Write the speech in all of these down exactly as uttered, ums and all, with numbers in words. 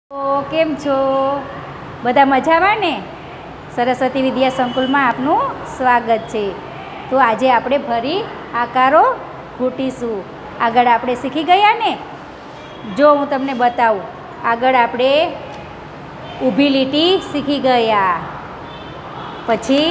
તો કેમ છો બધા મજામાં ને? સરસ્વતી વિદ્યા સંકુલમાં આપનું સ્વાગત છે. તો આજે આપણે ફરી આકારો ઘૂંટીશું. આગળ આપણે શીખી ગયા ને? જો હું તમને બતાવું. આગળ આપણે ઊભી લીટી શીખી ગયા, પછી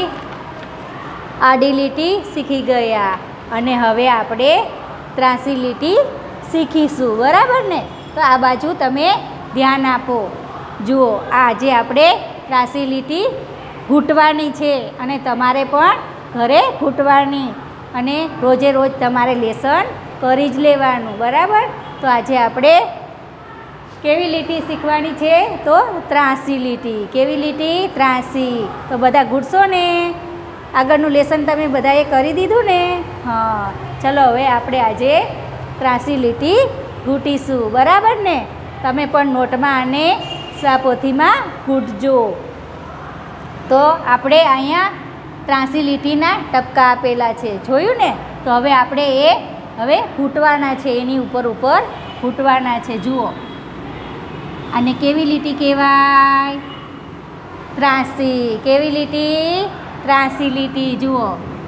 આડી લીટી શીખી ગયા, અને હવે આપણે ત્રાસી લીટી શીખીશું. બરાબર ને? તો આ બાજુ તમે ધ્યાન આપો. જુઓ, આજે આપણે ત્રાસી લીટી ઘૂંટવાની છે, અને તમારે પણ ઘરે ઘૂંટવાની, અને રોજે રોજ તમારે લેસન કરી જ લેવાનું. બરાબર? તો આજે આપણે કેવી લીટી શીખવાની છે? તો ત્રાસી લીટી. કેવી લીટી? ત્રાસી. તો બધા ઘૂંટશો ને? આગળનું લેસન તમે બધાએ કરી દીધું ને? હા, ચલો હવે આપણે આજે ત્રાસી લીટી ઘૂંટીશું. બરાબર ને? તમે પણ નોટમાં અને સ્વાપોથીમાં ઘૂંટજો. તો આપણે અહીંયા ત્રાસી લીટીના ટપકા આપેલા છે, જોયું ને? તો હવે આપણે એ હવે ઘૂંટવાના છે, એની ઉપર ઉપર ઘૂંટવાના છે. જુઓ, આને કેવી લીટી કહેવાય? ત્રાસી. કેવી લીટી? ત્રાસી લીટી. જુઓ,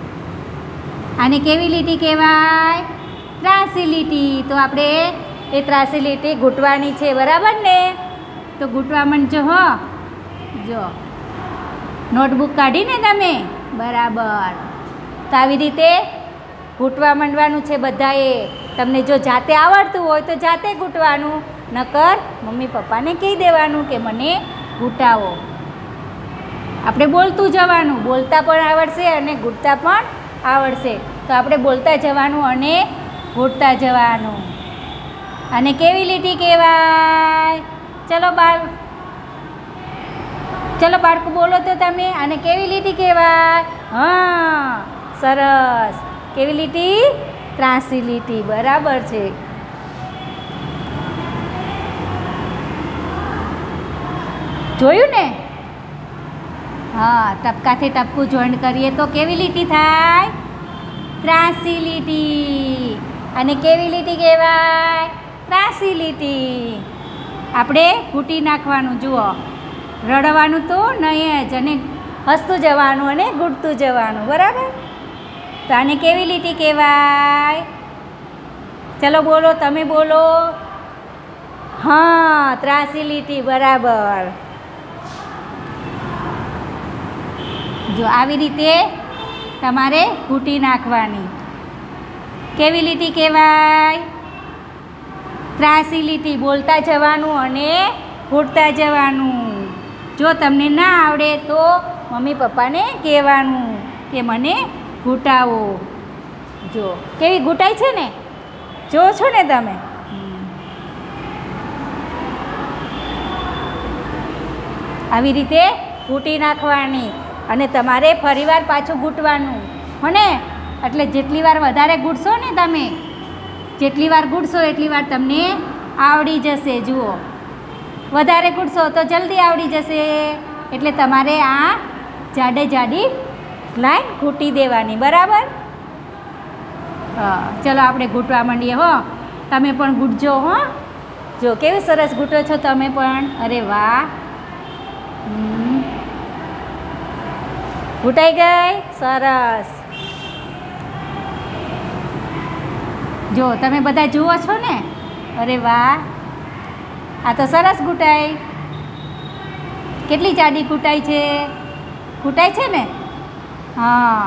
આને કેવી લીટી કહેવાય? ત્રાસી લીટી. તો આપણે એ ત્રાસી લીટી ઘૂંટવાની છે. બરાબર ને? તો ઘૂંટવા માંડજો. હો, જો નોટબુક કાઢીને તમે? બરાબર. તો આવી રીતે ઘૂંટવા માંડવાનું છે બધાએ. તમને જો જાતે આવડતું હોય તો જાતે ઘૂંટવાનું, નકર મમ્મી પપ્પાને કહી દેવાનું કે મને ઘૂંટાવો. આપણે બોલતું જવાનું. બોલતા પણ આવડશે અને ઘૂંટતા પણ આવડશે. તો આપણે બોલતા જવાનું અને ઘૂંટતા જવાનું. અને કેવી લીટી કહેવાય? ચલો બાળ ચલો બાળકો બોલો તો તમે. આને કેવી લીટી કહેવાય? હા, સરસ. કેવી લીટી? ત્રાસી લીટી. બરાબર છે. જોયું ને? હા, ટપકાથી ટપકું જોઈન્ટ કરીએ તો કેવી લીટી થાય? ત્રાસી લીટી. અને કેવી લીટી કહેવાય? ત્રાસી લીટી. આપણે ઘૂંટી નાખવાનું. જુઓ, રડવાનું તો નહીં જ, અને હસતું જવાનું અને ઘૂંટતું જવાનું. બરાબર? તો આને કેવી લીટી કહેવાય? ચલો બોલો, તમે બોલો. હા, ત્રાસી લીટી. બરાબર. જો આવી રીતે તમારે ઘૂંટી નાખવાની. કેવી લીટી કહેવાય? ત્રાસી લીટી. બોલતા જવાનું અને ઘૂંટતા જવાનું. જો તમને ના આવડે તો મમ્મી પપ્પાને કહેવાનું કે મને ઘૂંટાવો. જો કેવી ઘૂંટાય છે ને? જો છો ને તમે? આવી રીતે ઘૂંટી નાખવાની, અને તમારે ફરીવાર પાછું ઘૂંટવાનું. હો ને? એટલે જેટલી વાર વધારે ઘૂંટશો ને તમે, જેટલી વાર ઘૂંટશો એટલી વાર તમને આવડી જશે. જુઓ, વધારે ઘૂંટશો તો જલ્દી આવડી જશે. એટલે તમારે આ જાડે જાડી લાઈન ઘૂંટી દેવાની. બરાબર? હા, ચલો આપણે ઘૂંટવા માંડીએ. હો, તમે પણ ઘૂંટજો. હો, જો કેવી સરસ ઘૂંટો છો તમે પણ. અરે વાહ! ઘૂંટાઈ ગઈ? સરસ. જો તમે બધા જુઓ છો ને? અરે વાહ! આ તો સરસ ઘૂંટાય. કેટલી જાડી ઘૂંટાય છે? ઘૂંટાય છે ને? હા,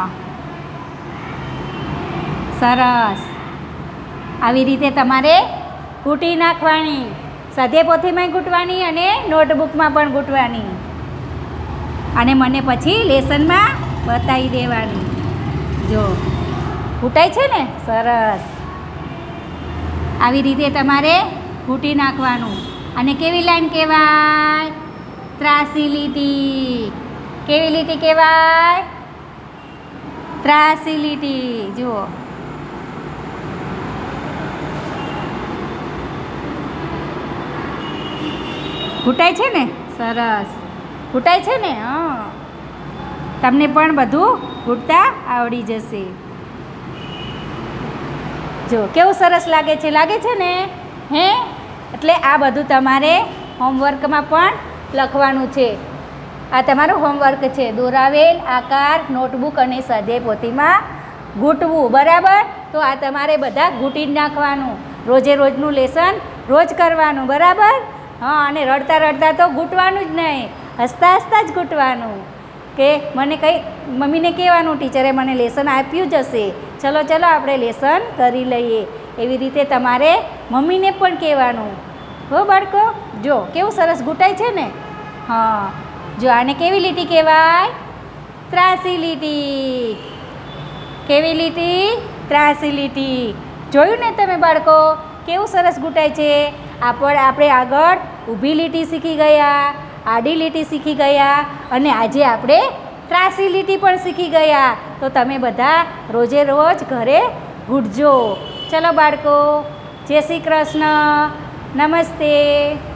સરસ. આવી રીતે તમારે ઘૂંટી નાખવાની. સ્વાધ્યાયપોથીમાં ઘૂંટવાની અને નોટબુકમાં પણ ઘૂંટવાની. અને મને પછી લેસનમાં બતાવી દેવાની. જો ઘૂંટાય છે ને? સરસ. આવી રીતે તમારે ઘૂંટી નાખવાનું. અને કેવી લાઈન કહેવાય? ત્રાસી લીટી. કેવી લીટી કહેવાય? ત્રાસી લીટી. જુઓ, ઘૂંટાય છે ને? સરસ. ઘૂંટાય છે ને? હા, તમને પણ બધું ઘૂંટતા આવડી જશે. જો કેવું સરસ લાગે છે? લાગે છે ને? હે? એટલે આ બધું તમારે હોમવર્કમાં પણ લખવાનું છે. આ તમારું હોમવર્ક છે. દોરાવેલ આકાર નોટબુક અને સ્વાધ્યાય પોથીમાં ઘૂંટવું. બરાબર? તો આ તમારે બધા ઘૂંટી જ નાખવાનું. રોજે રોજનું લેસન રોજ કરવાનું. બરાબર? હા, અને રડતા રડતા તો ઘૂંટવાનું જ નહીં, હસતા હસતા જ ઘૂંટવાનું. કે મને કંઈ મમ્મીને કહેવાનું ટીચરે મને લેસન આપ્યું જ હશે, ચલો ચલો આપણે લેસન કરી લઈએ. એવી રીતે તમારે મમ્મીને પણ કહેવાનું. હો બાળકો, જો કેવું સરસ ઘૂંટાય છે ને. હા, જો આને કેવી લીટી કહેવાય? ત્રાસી લીટી. કેવી લીટી? ત્રાસી લીટી. જોયું ને તમે બાળકો, કેવું સરસ ઘૂંટાય છે. આપણે આપણે આગળ ઊભી લીટી શીખી ગયા, આડી લીટી શીખી ગયા, અને આજે આપણે ત્રાસી લીટી પણ શીખી ગયા. તો તમે બધા રોજે રોજ ઘરે ઘૂંટજો. ચલો બાળકો, જય શ્રી કૃષ્ણ, નમસ્તે.